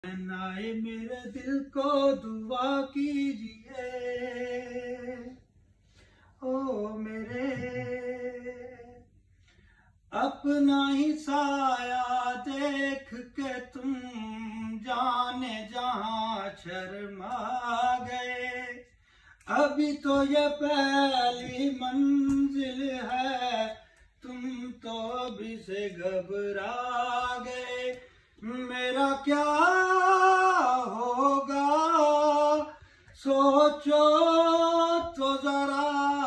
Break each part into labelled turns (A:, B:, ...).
A: नाए मेरे दिल को दुआ कीजिए, ओ मेरे अपना ही साया देख के तुम जाने जहां शर्मा गए। अभी तो ये पहली मंजिल है, तुम तो अभी से घबरा गए। मेरा क्या होगा सोचो तो जरा,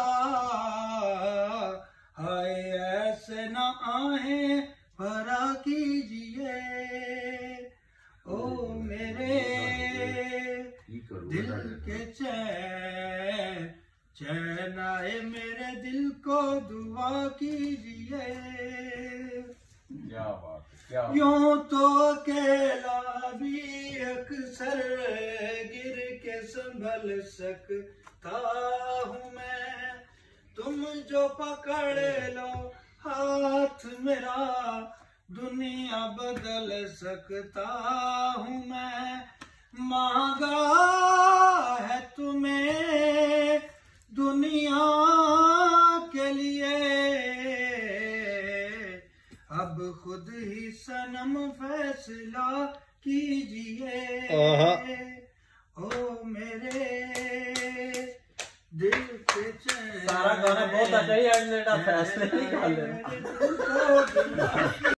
A: हाय ऐसे न आए भरा कीजिए। ओ मेरे दिल के चैन चैन आए मेरे दिल को दुआ कीजिए।
B: क्या बात है, क्या
A: यूं तो अकेला भी अक्सर गिर के संभल सकता हूँ मैं, तुम जो पकड़ लो हाथ मेरा दुनिया बदल सकता हूँ मैं। मांगा है तुम्हें दुनिया के लिए, अब खुद ही सनम फैसला कीजिए। ओ मेरे दिल के चैन
C: सारा गाना बहुत अच्छा ही है, फैसले निकाल